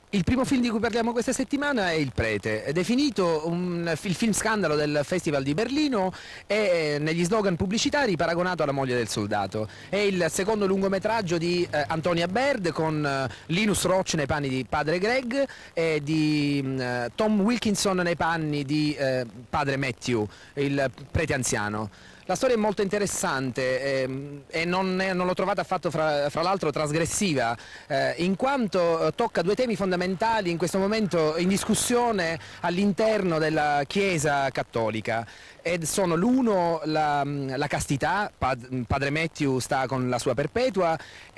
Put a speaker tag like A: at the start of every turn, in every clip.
A: Il primo film di cui parliamo questa settimana è Il Prete, definito il film scandalo del Festival di Berlino e negli slogan pubblicitari paragonato alla moglie del soldato. È il secondo lungometraggio di Antonia Baird con Linus Roach nei panni di padre Greg e di Tom Wilkinson nei panni di padre Matthew, il prete anziano. La storia è molto interessante e non l'ho trovata affatto fra l'altro trasgressiva, in quanto tocca due temi fondamentali in questo momento in discussione all'interno della Chiesa cattolica. Ed sono l'uno la castità, padre Matthew sta con la sua perpetua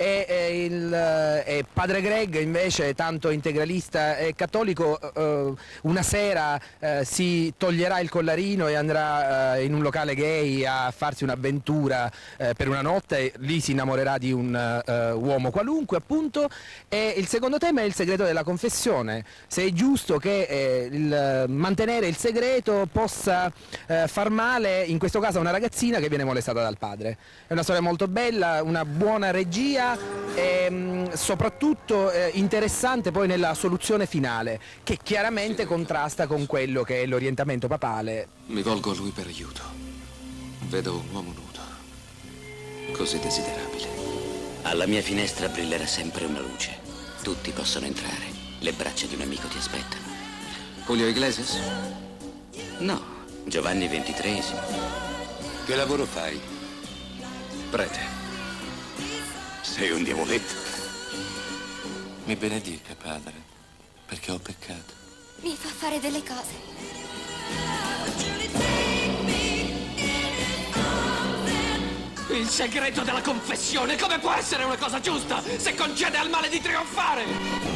A: e padre Greg invece, tanto integralista e cattolico, una sera si toglierà il collarino e andrà in un locale gay a farsi un'avventura per una notte, lì si innamorerà di un uomo qualunque appunto. E il secondo tema è il segreto della confessione, se è giusto che mantenere il segreto possa far male, in questo caso a una ragazzina che viene molestata dal padre. È una storia molto bella, una buona regia e soprattutto interessante poi nella soluzione finale, che chiaramente contrasta con quello che è l'orientamento papale.
B: Mi volgo a lui per aiuto. Vedo un uomo nudo, così desiderabile.
C: Alla mia finestra brillerà sempre una luce. Tutti possono entrare. Le braccia di un amico ti aspettano.
B: Julio Iglesias?
C: No. Giovanni XXIII.
D: Che lavoro fai?
B: Prete.
D: Sei un diavoletto.
E: Mi benedica, padre, perché ho peccato.
F: Mi fa fare delle cose.
G: Il segreto della confessione, come può essere una cosa giusta se concede al male di trionfare?